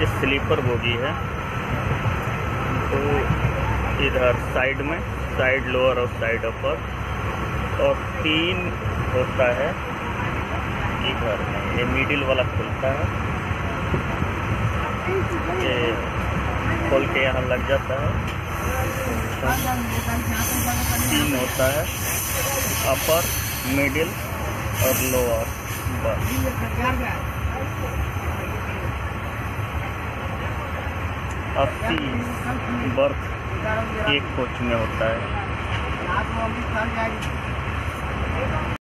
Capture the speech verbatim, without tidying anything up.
ये sleeper bogie है। तो इधर साइड में साइड लोअर और साइड अपर, और तीन होता है इधर में। ये मिडिल वाला खुलता है, ये खोल के यहाँ लग जाता है। तीन होता है, अपर, मिडिल और लोअर। बस अस्सी बर्थ एक कोच में होता है।